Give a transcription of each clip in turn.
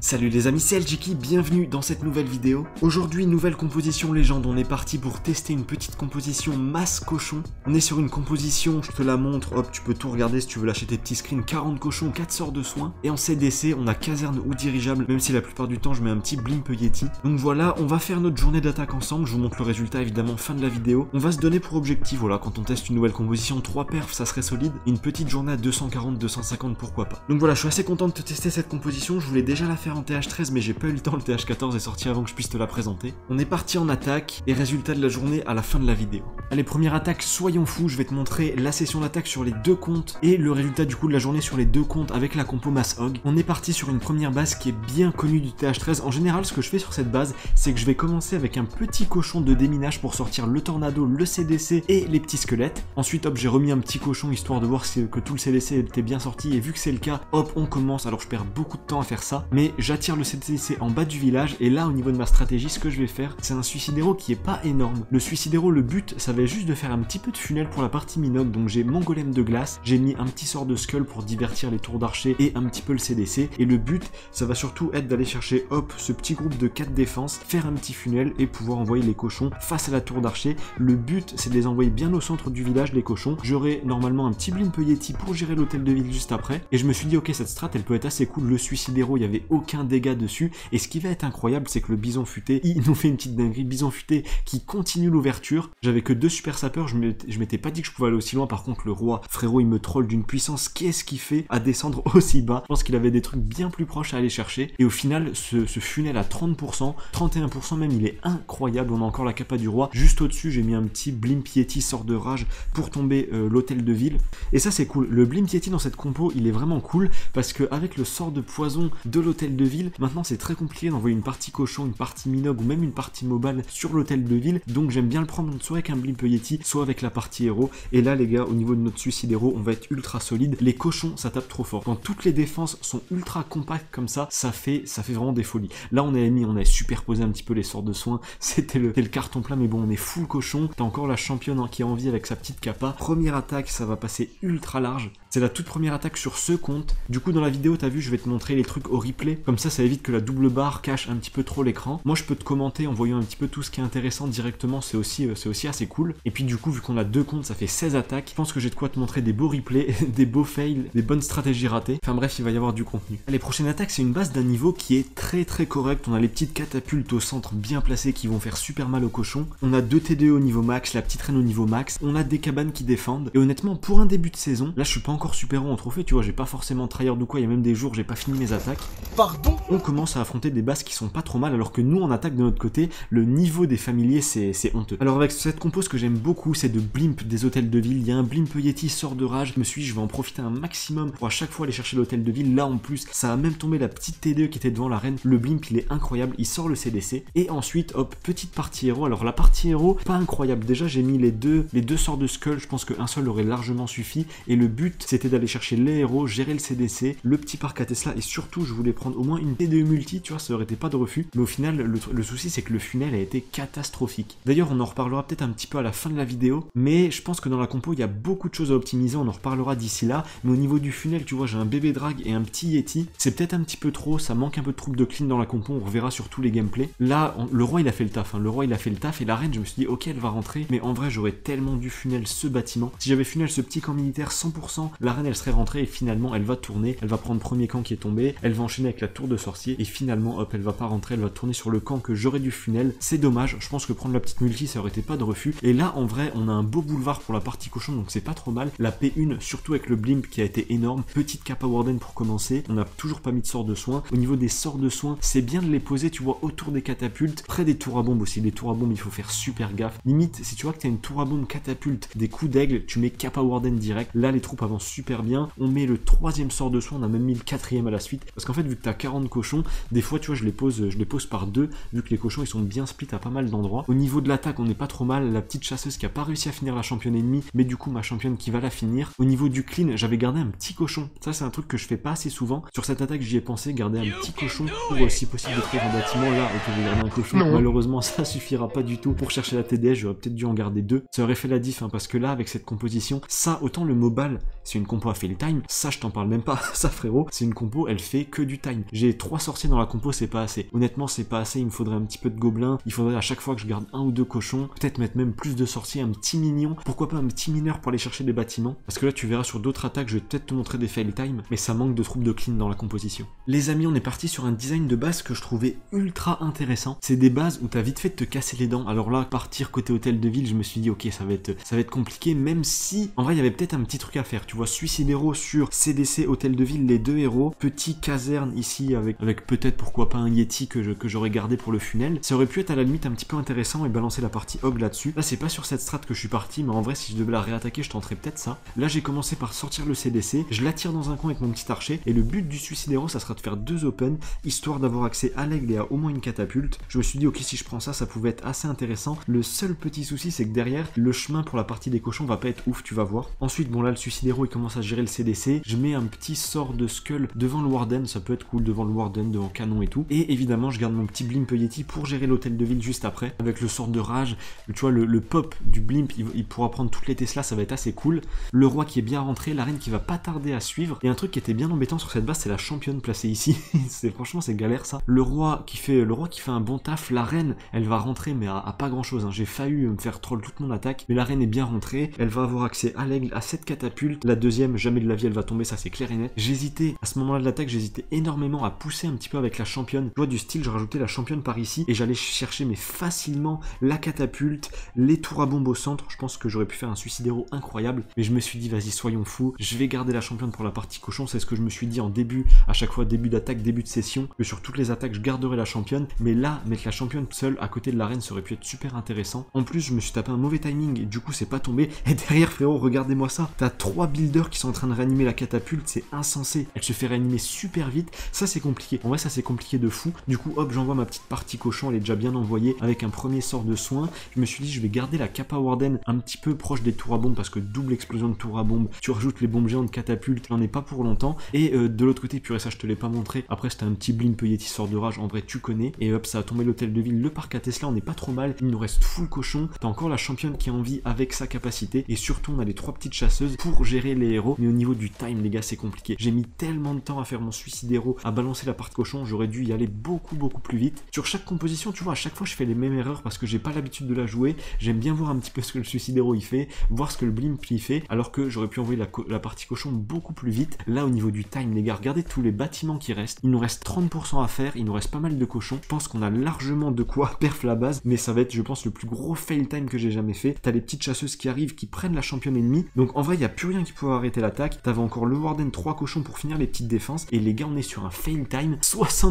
Salut les amis, c'est LGK, bienvenue dans cette nouvelle vidéo. Aujourd'hui, nouvelle composition légende, on est parti pour tester une petite composition masse cochon. On est sur une composition, je te la montre, hop, tu peux tout regarder si tu veux lâcher tes petits screens, 40 cochons, 4 sorts de soins. Et en CDC, on a caserne ou dirigeable, même si la plupart du temps je mets un petit blimp Yeti. Donc voilà, on va faire notre journée d'attaque ensemble, je vous montre le résultat évidemment fin de la vidéo. On va se donner pour objectif, voilà, quand on teste une nouvelle composition, 3 perfs, ça serait solide. Une petite journée à 240, 250, pourquoi pas. Donc voilà, je suis assez content de te tester cette composition, je voulais déjà la faire en TH13 mais j'ai pas eu le temps, le TH14 est sorti avant que je puisse te la présenter. On est parti en attaque et résultat de la journée à la fin de la vidéo. Allez, première attaque, soyons fous, je vais te montrer la session d'attaque sur les deux comptes et le résultat du coup de la journée sur les deux comptes avec la compo Mass Hog. On est parti sur une première base qui est bien connue du TH13. En général, ce que je fais sur cette base, c'est que je vais commencer avec un petit cochon de déminage pour sortir le tornado, le CDC et les petits squelettes. Ensuite, hop, j'ai remis un petit cochon histoire de voir que tout le CDC était bien sorti et vu que c'est le cas, hop, on commence. Alors je perds beaucoup de temps à faire ça, mais j'attire le CDC en bas du village et là au niveau de ma stratégie ce que je vais faire c'est un suicidero qui est pas énorme. Le suicidero, le but ça va être juste de faire un petit peu de funnel pour la partie minoc, donc j'ai mon golem de glace, j'ai mis un petit sort de skull pour divertir les tours d'archer et un petit peu le CDC et le but ça va surtout être d'aller chercher hop ce petit groupe de 4 défenses, faire un petit funnel et pouvoir envoyer les cochons face à la tour d'archer. Le but c'est de les envoyer bien au centre du village les cochons. J'aurai normalement un petit blimp Yeti pour gérer l'hôtel de ville juste après et je me suis dit ok cette strat elle peut être assez cool. Le suicidero il y avait aucun dégât dessus. Et ce qui va être incroyable, c'est que le bison futé, il nous fait une petite dinguerie. Bison futé qui continue l'ouverture. J'avais que 2 super sapeurs, je m'étais pas dit que je pouvais aller aussi loin. Par contre, le roi, frérot, il me troll d'une puissance. Qu'est-ce qu'il fait à descendre aussi bas? Je pense qu'il avait des trucs bien plus proches à aller chercher. Et au final, ce funnel à 30%, 31% même, il est incroyable. On a encore la capa du roi. Juste au-dessus, j'ai mis un petit blimp Yeti sort de rage pour tomber l'hôtel de ville. Et ça, c'est cool. Le blimp Yeti dans cette compo, il est vraiment cool parce que avec le sort de poison de l'hôtel de ville, maintenant c'est très compliqué d'envoyer une partie cochon, une partie minogue ou même une partie mobile sur l'hôtel de ville, donc j'aime bien le prendre soit avec un blimp Yeti, soit avec la partie héros. Et là les gars, au niveau de notre suicidero, on va être ultra solide. Les cochons ça tape trop fort. Quand toutes les défenses sont ultra compactes comme ça, ça fait vraiment des folies. Là on avait superposé un petit peu les sorts de soins, c'était le carton plein, mais bon on est full cochon. T'as encore la championne qui est en vie avec sa petite capa. Première attaque, ça va passer ultra large. C'est la toute première attaque sur ce compte. Du coup dans la vidéo t'as vu, je vais te montrer les trucs au replay, comme ça évite que la double barre cache un petit peu trop l'écran. Moi je peux te commenter en voyant un petit peu tout ce qui est intéressant directement, c'est aussi assez cool. Et puis du coup vu qu'on a 2 comptes, ça fait 16 attaques. Je pense que j'ai de quoi te montrer des beaux replays, des beaux fails, des bonnes stratégies ratées. Enfin bref, il va y avoir du contenu. Les prochaines attaques, c'est une base d'un niveau qui est très correct. On a les petites catapultes au centre bien placées qui vont faire super mal aux cochons. On a 2 TDE au niveau max, la petite reine au niveau max. On a des cabanes qui défendent. Et honnêtement, pour un début de saison, là je suis pas encore super haut en trophée, tu vois, j'ai pas forcément tryhard ou quoi, il y a même des jours j'ai pas fini mes attaques. Pardon. On commence à affronter des bases qui sont pas trop mal, alors que nous en attaque de notre côté, le niveau des familiers c'est honteux. Alors avec cette compo, ce que j'aime beaucoup, c'est de blimp des hôtels de ville. Il y a un blimp Yeti sort de rage, je me suis dit je vais en profiter un maximum pour à chaque fois aller chercher l'hôtel de ville. Là en plus, ça a même tombé la petite TDE qui était devant la reine. Le blimp il est incroyable, il sort le CDC. Et ensuite, hop, petite partie héros. Alors la partie héros, pas incroyable. Déjà j'ai mis les deux sorts de skull, je pense qu'un seul aurait largement suffi. Et le but c'était d'aller chercher les héros, gérer le CDC, le petit parc à Tesla et surtout je voulais prendre au moins une TDE multi, tu vois, ça aurait été pas de refus. Mais au final, le souci c'est que le funnel a été catastrophique. D'ailleurs, on en reparlera peut-être un petit peu à la fin de la vidéo, mais je pense que dans la compo, il y a beaucoup de choses à optimiser, on en reparlera d'ici là. Mais au niveau du funnel, tu vois, j'ai un bébé drag et un petit Yeti. C'est peut-être un petit peu trop, ça manque un peu de troupes de clean dans la compo, on reverra sur tous les gameplays. Là, le roi il a fait le taf, hein. Le roi il a fait le taf et la reine, je me suis dit ok, elle va rentrer, mais en vrai, j'aurais tellement dû funnel ce bâtiment. Si j'avais funnel ce petit camp militaire 100%, la reine elle serait rentrée et finalement elle va tourner, elle va prendre premier camp qui est tombé, elle va enchaîner avec la tour de sorcier et finalement hop, elle va pas rentrer, elle va tourner sur le camp que j'aurais dû funnel. C'est dommage, je pense que prendre la petite multi ça aurait été pas de refus. Et là en vrai on a un beau boulevard pour la partie cochon, donc c'est pas trop mal. La P1 surtout avec le blimp qui a été énorme, petite capa warden pour commencer. On n'a toujours pas mis de sort de soins. Au niveau des sorts de soins, c'est bien de les poser, tu vois, autour des catapultes, près des tours à bombe aussi. Les tours à bombe il faut faire super gaffe. Limite si tu vois que t'as une tour à bombe catapulte, des coups d'aigle, tu mets capa warden direct. Là les troupes avancent super bien. On met le 3e sort de soins, on a même mis le 4e à la suite parce qu'en fait vu que t'as 40 cochons, des fois tu vois je les pose par 2 vu que les cochons ils sont bien split à pas mal d'endroits. Au niveau de l'attaque on n'est pas trop mal, la petite petite chasseuse qui a pas réussi à finir la championne ennemie, mais du coup ma championne qui va la finir. Au niveau du clean, j'avais gardé un petit cochon. Ça c'est un truc que je fais pas assez souvent. Sur cette attaque j'y ai pensé, garder un petit cochon pour si possible détruire un bâtiment. Là, ok, je vais garder un cochon. Non. Malheureusement ça suffira pas du tout pour chercher la TDS, j'aurais peut-être dû en garder 2. Ça aurait fait la diff, hein, parce que là avec cette composition, ça autant le mobile, c'est une compo à fail time, ça je t'en parle même pas. Ça frérot, c'est une compo, elle fait que du time. J'ai 3 sorciers dans la compo, c'est pas assez. Honnêtement c'est pas assez, il me faudrait un petit peu de gobelins, il faudrait à chaque fois que je garde 1 ou 2 cochons, peut-être mettre même plus de sorciers, un petit mignon, pourquoi pas un petit mineur pour aller chercher des bâtiments, parce que là tu verras sur d'autres attaques, je vais peut-être te montrer des fail time, mais ça manque de troupes de clean dans la composition. Les amis, on est parti sur un design de base que je trouvais ultra intéressant. C'est des bases où t'as vite fait de te casser les dents. Alors là, partir côté hôtel de ville, je me suis dit ok, ça va être compliqué, même si en vrai il y avait peut-être un petit truc à faire. Tu vois, Suicide Héros sur CDC hôtel de ville, les 2 héros, petit caserne ici avec peut-être pourquoi pas un Yeti que j'aurais gardé pour le funnel. Ça aurait pu être à la limite un petit peu intéressant et balancer la partie Hog là-dessus. Là c'est pas sur cette strat que je suis parti, mais en vrai si je devais la réattaquer je tenterais peut-être ça. Là j'ai commencé par sortir le CDC, je l'attire dans un coin avec mon petit archer et le but du Suicide Héros ça sera de faire 2 open histoire d'avoir accès à l'aigle et à au moins une catapulte. Je me suis dit ok, si je prends ça, ça pouvait être assez intéressant. Le seul petit souci c'est que derrière le chemin pour la partie des cochons va pas être ouf, tu vas voir. Ensuite bon là le Suicide Héros il commence à gérer le CDC, je mets un petit sort de skull devant le Warden, ça peut être cool devant le Warden, devant canon et tout. Et évidemment je garde mon petit blimp Yeti pour gérer l'hôtel de ville juste après avec le sort de rage. Tu vois le pop du blimp il pourra prendre toutes les Tesla, ça va être assez cool. Le roi qui est bien rentré, la reine qui va pas tarder à suivre. Et un truc qui était bien embêtant sur cette base c'est la championne placée ici. Franchement c'est galère ça. Le roi qui fait un bon taf, la reine elle va rentrer mais à pas grand chose, hein. J'ai failli me faire troll toute mon attaque, mais la reine est bien rentrée, elle va avoir accès à l'aigle, à cette catapulte, la deuxième jamais de la vie elle va tomber, ça c'est clair et net. J'hésitais à ce moment-là de l'attaque, j'hésitais énormément à pousser un petit peu avec la championne, tu vois, du style je rajoutais la championne par ici et j'allais chercher mais facilement la catapulte, les tours à bombe au centre. Je pense que j'aurais pu faire un Suicide Héros incroyable, mais je me suis dit vas-y soyons fous, je vais garder la championne pour la partie cochon. C'est ce que je me suis dit en début, à chaque fois début d'attaque, début de session, que sur toutes les attaques je garderai la championne, mais là mettre la championne seule à côté de la reine ça aurait pu être super intéressant. En plus je me suis tapé un mauvais timing et du coup c'est pas tombé, et derrière frérot regardez-moi ça, t'as 3 builders qui sont en train de réanimer la catapulte, c'est insensé, elle se fait réanimer super vite, ça c'est compliqué, en vrai ça c'est compliqué de fou. Du coup hop j'envoie ma petite partie cochon, elle est déjà bien envoyée avec un premier sort de soin. Je me suis dit je vais garder la Kappa Warden un petit peu proche des tours à bombe parce que double explosion de tours à bombe, tu rajoutes les bombes géantes catapulte, n'en est pas pour longtemps. Et de l'autre côté purée ça je te l'ai pas montré, après c'était un petit blimp Yeti sort de rage, en vrai tu connais, et hop ça a tombé l'hôtel de ville, le parc à Tesla, on n'est pas trop mal, il nous reste full cochon, t'as encore la championne qui est en vie avec sa capacité, et surtout on a les 3 petites chasseuses pour gérer les héros. Mais au niveau du time les gars c'est compliqué, j'ai mis tellement de temps à faire mon Suicide Héros, à balancer la partie cochon, j'aurais dû y aller beaucoup plus vite. Sur chaque composition tu vois à chaque fois je fais les mêmes erreurs parce que j'ai pas l'habitude de la jouer, j'aime bien voir un petit peu ce que le Suicide Héros il fait, voir ce que le blimp il fait, alors que j'aurais pu envoyer la partie cochon beaucoup plus vite. Là au niveau du time les gars, regardez tous les bâtiments qui restent, il nous reste 30% à faire, il nous reste pas mal de cochons, je pense qu'on a largement de quoi perf la base, mais ça va être je pense le plus gros fail time que j'ai jamais fait. T'as les petites chasseuses qui arrivent, qui prennent la championne ennemie, donc en vrai il y a plus rien qui pouvait arrêter l'attaque. T'avais encore le Warden, 3 cochons pour finir les petites défenses, et les gars on est sur un fail time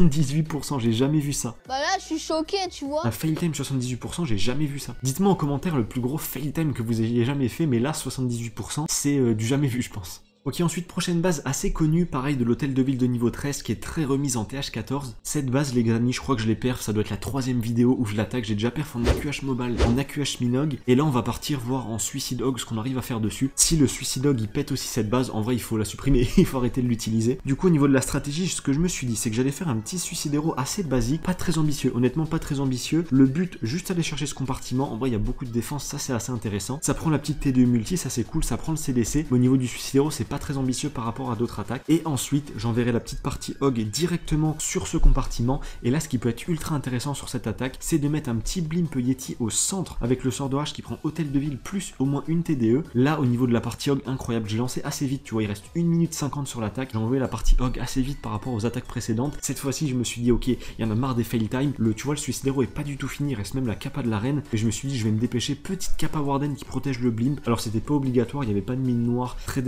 78%, j'ai jamais vu ça. Bah là je suis choqué tu vois. Un fail time 78%, j'ai jamais vu ça. Dites-moi en commentaire le plus gros fail time que vous ayez jamais fait, mais là 78% c'est du jamais vu je pense. Ok, ensuite prochaine base assez connue, pareil de l'hôtel de ville de niveau 13 qui est très remise en TH14. Cette base les amis, je crois que je l'ai perf, ça doit être la 3ème vidéo où je l'attaque, j'ai déjà perf en AQH Mobile, en AQH Minog, et là on va partir voir en Suicide Hog ce qu'on arrive à faire dessus. Si le Suicide Hog il pète aussi cette base, en vrai il faut la supprimer, il faut arrêter de l'utiliser. Du coup au niveau de la stratégie, ce que je me suis dit c'est que j'allais faire un petit Suicide Héros assez basique, pas très ambitieux, honnêtement pas très ambitieux. Le but, juste aller chercher ce compartiment, en vrai il y a beaucoup de défense, ça c'est assez intéressant. Ça prend la petite T2 multi, ça c'est cool, ça prend le CDC, mais au niveau du Suicide Héros c'est pas très ambitieux par rapport à d'autres attaques. Et ensuite j'enverrai la petite partie Hog directement sur ce compartiment, et là ce qui peut être ultra intéressant sur cette attaque c'est de mettre un petit blimp Yeti au centre avec le sort de hache qui prend hôtel de ville plus au moins une TDE. Là au niveau de la partie Hog, incroyable, j'ai lancé assez vite, tu vois il reste 1 minute 50 sur l'attaque, j'ai envoyé la partie Hog assez vite par rapport aux attaques précédentes. Cette fois-ci je me suis dit ok, il y en a marre des fail time, tu vois le Suicide Héros est pas du tout fini, il reste même la Kappa de la reine, et je me suis dit je vais me dépêcher, petite Kappa Warden qui protège le blimp. Alors c'était pas obligatoire, il n'y avait pas de mine noire très dérangeante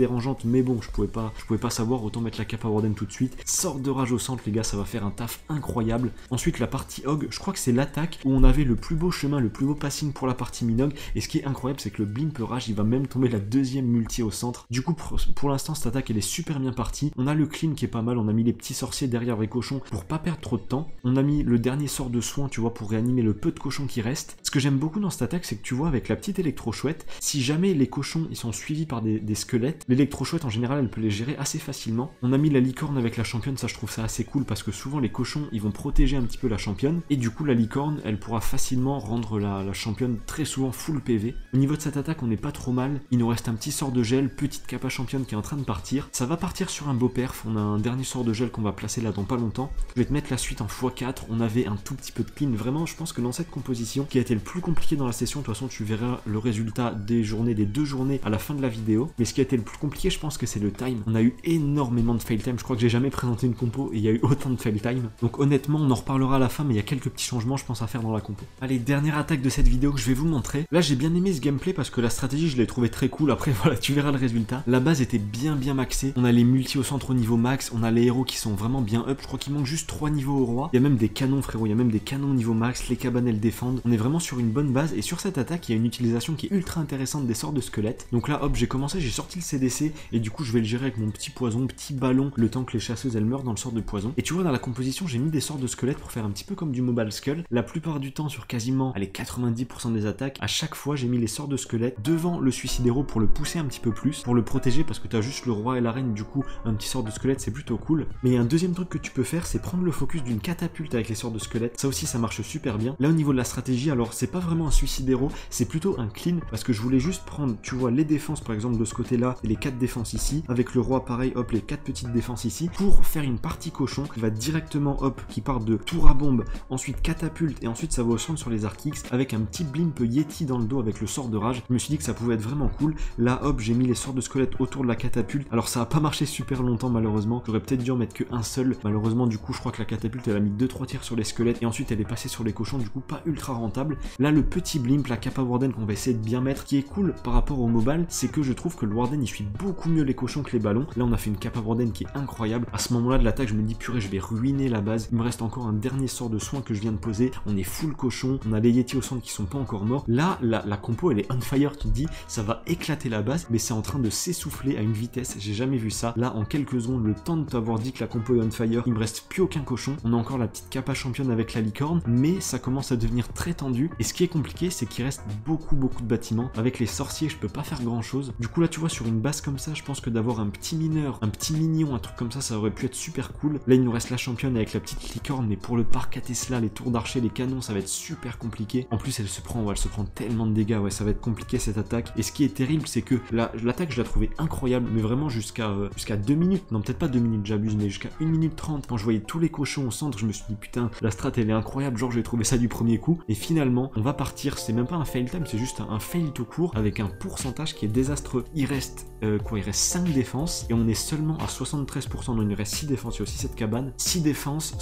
mais bon, je pouvais pas savoir, autant mettre la Kappa Warden tout de suite. Sort de rage au centre les gars, ça va faire un taf incroyable. Ensuite la partie Hog, je crois que c'est l'attaque où on avait le plus beau chemin, le plus beau passing pour la partie Minog, et ce qui est incroyable c'est que le Blimp Rage il va même tomber la deuxième multi au centre. Du coup pour l'instant cette attaque elle est super bien partie. On a le clean qui est pas mal, on a mis les petits sorciers derrière les cochons pour pas perdre trop de temps. On a mis le dernier sort de soin, tu vois, pour réanimer le peu de cochons qui reste. Ce que j'aime beaucoup dans cette attaque c'est que tu vois avec la petite électro-chouette, si jamais les cochons ils sont suivis par des squelettes, l'électro-chouette en général elle peut les gérer assez facilement. On a mis la licorne avec la championne, ça je trouve ça assez cool parce que souvent les cochons ils vont protéger un petit peu la championne et du coup la licorne elle pourra facilement rendre la championne très souvent full PV. Au niveau de cette attaque on n'est pas trop mal, il nous reste un petit sort de gel, petite Kappa championne qui est en train de partir. Ça va partir sur un beau perf, on a un dernier sort de gel qu'on va placer là dans pas longtemps. Je vais te mettre la suite en x4, on avait un tout petit peu de clean, vraiment je pense que dans cette composition qui a été le plus compliqué dans la session, de toute façon tu verras le résultat des deux journées à la fin de la vidéo, mais ce qui a été le plus compliqué je pense que c'est le time. On a eu énormément de fail time, je crois que j'ai jamais présenté une compo et il y a eu autant de fail time, donc honnêtement on en reparlera à la fin mais il y a quelques petits changements je pense à faire dans la compo. Allez, dernière attaque de cette vidéo que je vais vous montrer. Là j'ai bien aimé ce gameplay parce que la stratégie je l'ai trouvé très cool, après voilà tu verras le résultat. La base était bien maxée, on a les multi au centre au niveau max, on a les héros qui sont vraiment bien up, je crois qu'il manque juste 3 niveaux au roi. Il y a même des canons frérot, il y a même des canons au niveau max, les cabanes elles défendent, on est vraiment sur une bonne base et sur cette attaque il y a une utilisation qui est ultra intéressante des sorts de squelettes. Donc là hop j'ai commencé, j'ai sorti le CDC et du coup je vais le gérer avec mon petit poison, petit ballon, le temps que les chasseuses elles meurent dans le sort de poison. Et tu vois dans la composition j'ai mis des sorts de squelettes pour faire un petit peu comme du Mobile Skull. La plupart du temps sur quasiment allez 90% des attaques, à chaque fois j'ai mis les sorts de squelettes devant le suicidero pour le pousser un petit peu plus, pour le protéger parce que tu as juste le roi et la reine, du coup un petit sort de squelette c'est plutôt cool. Mais il y a un deuxième truc que tu peux faire, c'est prendre le focus d'une catapulte avec les sorts de squelettes, ça aussi ça marche super bien. Là au niveau de la stratégie, alors c'est pas vraiment un suicidero, c'est plutôt un clean parce que je voulais juste prendre, tu vois, les défenses par exemple de ce côté là et les 4 défenses ici, avec le roi pareil, hop les 4 petites défenses ici, pour faire une partie cochon qui va directement hop, qui part de tour à bombe, ensuite catapulte et ensuite ça va au centre sur les arcs X avec un petit blimp Yeti dans le dos avec le sort de rage. Je me suis dit que ça pouvait être vraiment cool. Là hop j'ai mis les sorts de squelette autour de la catapulte, alors ça a pas marché super longtemps malheureusement, j'aurais peut-être dû en mettre qu'un seul, malheureusement du coup je crois que la catapulte elle a mis 2-3 tirs sur les squelettes et ensuite elle est passée sur les cochons, du coup pas ultra rentable. Là le petit blimp, la Kappa Warden qu'on va essayer de bien mettre, qui est cool par rapport au mobile, c'est que je trouve que le Warden il suit beaucoup mieux les cochons que les ballons. Là on a fait une Kappa Warden qui est incroyable. À ce moment là de l'attaque je me dis purée je vais ruiner la base, il me reste encore un dernier sort de soin que je viens de poser, on est full cochon, on a les Yeti au centre qui sont pas encore morts. Là la compo elle est on fire, tu te dis ça va éclater la base, mais c'est en train de s'essouffler à une vitesse, j'ai jamais vu ça. Là en quelques secondes, le temps de t'avoir dit que la compo est on fire, il me reste plus aucun cochon, on a encore la petite Kappa championne avec la licorne, mais ça commence à devenir très tendu et ce qui est compliqué c'est qu'il reste beaucoup de bâtiments. Avec les sorciers je peux pas faire grand chose, du coup là tu vois sur une base comme ça je pense que d'avoir un petit mineur, un petit mignon, un truc comme ça aurait pu être super cool. Là il nous reste la championne avec la petite licorne, mais pour le parc à Tesla, les tours d'archer, les canons ça va être super compliqué. En plus elle se prend tellement de dégâts, ouais ça va être compliqué cette attaque. Et ce qui est terrible c'est que l'attaque je la trouvais incroyable, mais vraiment jusqu'à 2 minutes, non peut-être pas 2 minutes j'abuse, mais jusqu'à 1 minute 30 quand je voyais tous les cochons au centre je me suis dit putain la strat elle est incroyable, genre j'ai trouvé ça du premier coup. Et finalement on va partir, c'est même pas un fail time, c'est juste un fail tout court avec un pourcentage qui est désastreux. Il reste il reste 5 défenses et on est seulement à 73%, non il nous reste 6 défenses, il y a aussi cette cabane, 6 défenses,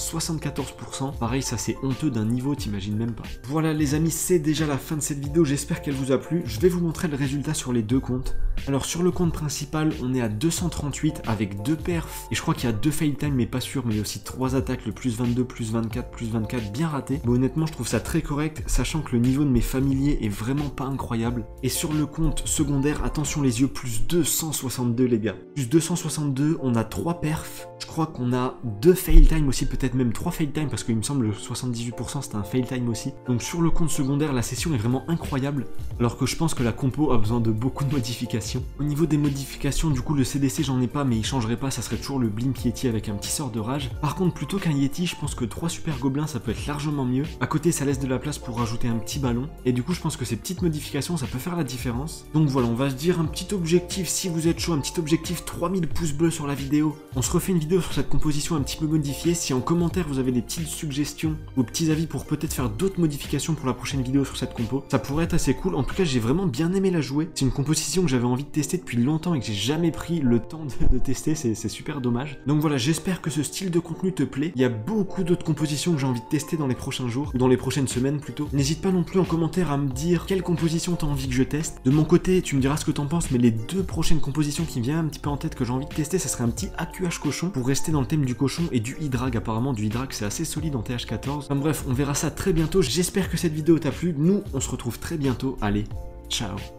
74%, pareil ça c'est honteux d'un niveau, t'imagines même pas. Voilà les amis, c'est déjà la fin de cette vidéo, j'espère qu'elle vous a plu. Je vais vous montrer le résultat sur les deux comptes. Alors sur le compte principal on est à 238 avec 2 perfs et je crois qu'il y a 2 fail time mais pas sûr, mais il y a aussi 3 attaques, le plus 22, plus 24, plus 24 bien raté, mais honnêtement je trouve ça très correct sachant que le niveau de mes familiers est vraiment pas incroyable. Et sur le compte secondaire, attention les yeux, plus 262 les gars, plus 262, on a 3 perfs, je crois qu'on a 2 fail time aussi, peut-être même 3 fail time parce qu'il me semble le 78% c'était un fail time aussi. Donc sur le compte secondaire la session est vraiment incroyable alors que je pense que la compo a besoin de beaucoup de modifications. Au niveau des modifications du coup le CDC j'en ai pas, mais il changerait pas, ça serait toujours le Blimp Yeti avec un petit sort de rage. Par contre plutôt qu'un Yeti je pense que 3 super gobelins ça peut être largement mieux. À côté ça laisse de la place pour rajouter un petit ballon et du coup je pense que ces petites modifications ça peut faire la différence. Donc voilà, on va se dire un petit objectif, si vous êtes chaud, un petit objectif 3000 pouces bleus sur la vidéo. On se refait une vidéo sur cette composition un petit peu modifiée. Si en commentaire vous avez des petites suggestions ou petits avis pour peut-être faire d'autres modifications pour la prochaine vidéo sur cette compo, ça pourrait être assez cool. En tout cas j'ai vraiment bien aimé la jouer, c'est une composition que j'avais envie de tester depuis longtemps et que j'ai jamais pris le temps de tester, c'est super dommage. Donc voilà, j'espère que ce style de contenu te plaît. Il y a beaucoup d'autres compositions que j'ai envie de tester dans les prochains jours, ou dans les prochaines semaines plutôt. N'hésite pas non plus en commentaire à me dire quelle composition t'as envie que je teste. De mon côté tu me diras ce que t'en penses, mais les 2 prochaines compositions composition qui me vient un petit peu en tête que j'ai envie de tester, ça serait un petit AQH cochon pour rester dans le thème du cochon et du E-Drag. Apparemment du E-Drag c'est assez solide en TH14. Enfin bref, on verra ça très bientôt. J'espère que cette vidéo t'a plu. Nous, on se retrouve très bientôt. Allez, ciao.